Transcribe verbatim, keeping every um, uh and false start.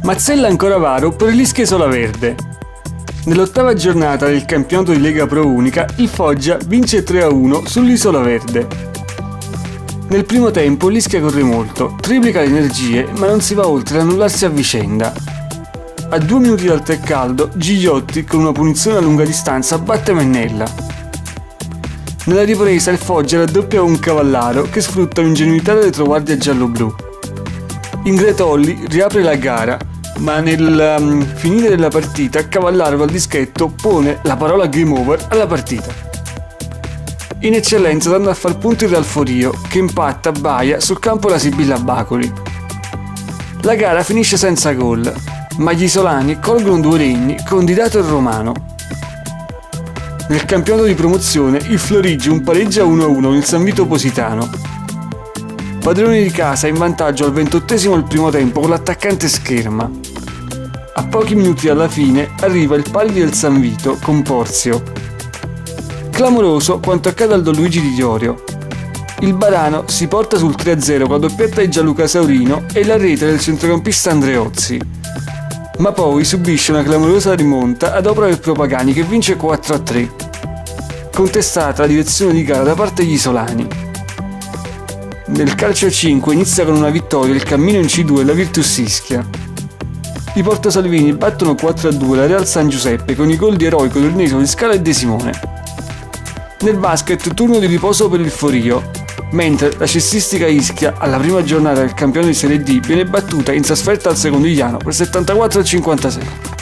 Mazzella ancora varo per l'Ischia Isola Verde. Nell'ottava giornata del campionato di Lega Pro Unica, il Foggia vince tre a uno sull'Isola Verde. Nel primo tempo l'Ischia corre molto, triplica le energie, ma non si va oltre ad annullarsi a vicenda. A due minuti dal tè caldo, Gigliotti, con una punizione a lunga distanza, batte Mennella. Nella ripresa il Foggia raddoppia un Cavallaro che sfrutta l'ingenuità della retroguardia giallo-blu. Ingretolli riapre la gara, ma nel um, finire della partita Cavallaro dal dischetto pone la parola game over alla partita. In eccellenza torna a far punto il Ralforio, che impatta Baia sul campo la Sibilla Bacoli. La gara finisce senza gol, ma gli isolani colgono due regni con Didato e Romano. Nel campionato di promozione il Florigium pareggia uno a uno con il San Vito Positano. Padroni di casa in vantaggio al ventottesimo del primo tempo con l'attaccante Scherma. A pochi minuti dalla fine arriva il pari del San Vito con Porzio. Clamoroso quanto accade al Don Luigi di Iorio. Il Barano si porta sul tre a zero con la doppietta di Gianluca Saurino e la rete del centrocampista Andreozzi. Ma poi subisce una clamorosa rimonta ad opera del Propagani che vince quattro a tre. Contestata la direzione di gara da parte degli isolani. Nel calcio a cinque inizia con una vittoria il cammino in C due della Virtus Ischia. I portasalvini battono quattro a due la Real San Giuseppe con i gol di Eroico, Tornesio, Di Scala e De Simone. Nel basket turno di riposo per il Forio, mentre la cestistica Ischia alla prima giornata del campionato di Serie D viene battuta in trasferta al Secondigliano per settantaquattro a cinquantasei.